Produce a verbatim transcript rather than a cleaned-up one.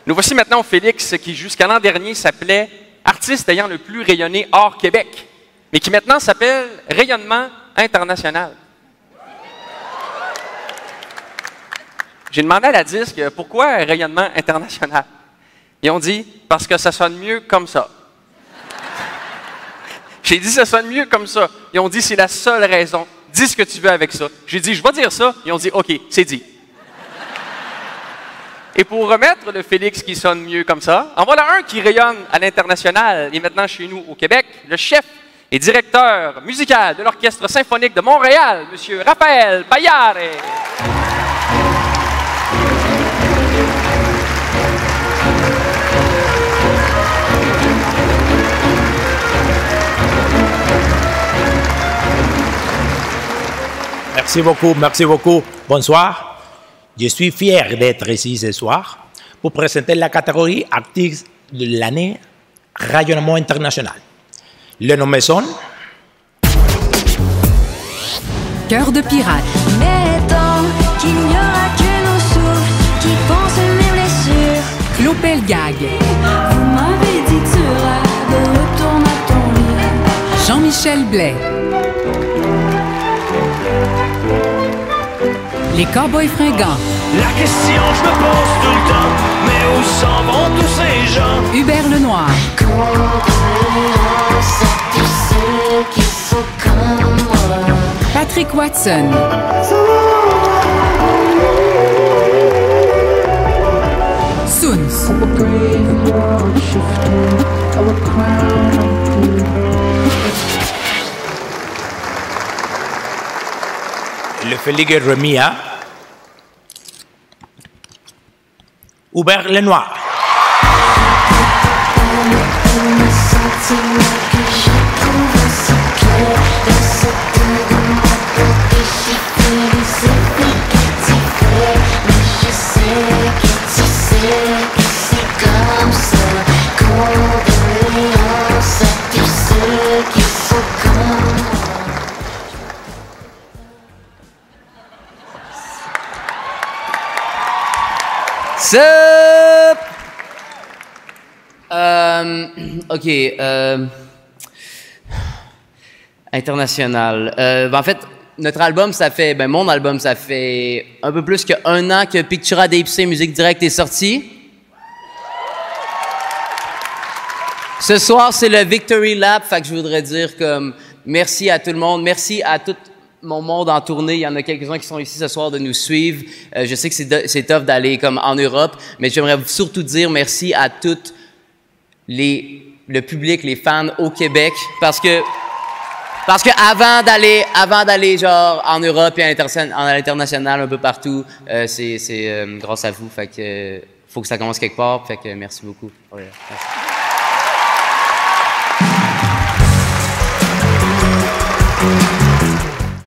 Nous voici maintenant au Félix, qui jusqu'à l'an dernier s'appelait Artiste ayant le plus rayonné hors Québec, mais qui maintenant s'appelle Rayonnement international. J'ai demandé à la disque pourquoi Rayonnement international. Ils ont dit parce que ça sonne mieux comme ça. J'ai dit ça sonne mieux comme ça. Ils ont dit c'est la seule raison. Dis ce que tu veux avec ça. J'ai dit je vais dire ça. Ils ont dit OK, c'est dit. Et pour remettre le Félix qui sonne mieux comme ça, en voilà un qui rayonne à l'international et maintenant chez nous au Québec, le chef et directeur musical de l'Orchestre symphonique de Montréal, M. Raphaël Payare. Merci beaucoup, merci beaucoup. Bonsoir. Je suis fier d'être ici ce soir pour présenter la catégorie artiste de l'année Rayonnement international. Le nom sonne Cœur de pirate. Mais tant qu'il n'y aura que nos souffles qui pensent mes blessures. Claude Pelgag. Vous m'avez dit que tu rêves, retourne à ton lit. Jean-Michel Blais. Les Cowboys fringants. La question je me pose tout le temps, mais où s'en vont tous ces gens? Hubert Lenoir. Patrick Watson. Soons. le Félix Remia, Hubert Lenoir. Sup? Euh, ok. Euh, international. Euh, ben en fait, notre album, ça fait... Ben mon album, ça fait un peu plus qu'un an que Pictura D P C Musique Directe est sorti. Ce soir, c'est le Victory Lap, fait que je voudrais dire comme merci à tout le monde, merci à tout mon monde en tournée. Il y en a quelques-uns qui sont ici ce soir de nous suivre. Euh, je sais que c'est, c'est tough d'aller comme en Europe, mais j'aimerais surtout dire merci à tout les, le public, les fans au Québec, parce que parce que avant d'aller avant d'aller genre en Europe et à l'international un peu partout, euh, c'est c'est euh, grâce à vous. Fait que euh, faut que ça commence quelque part. Fait que merci beaucoup. Ouais, merci.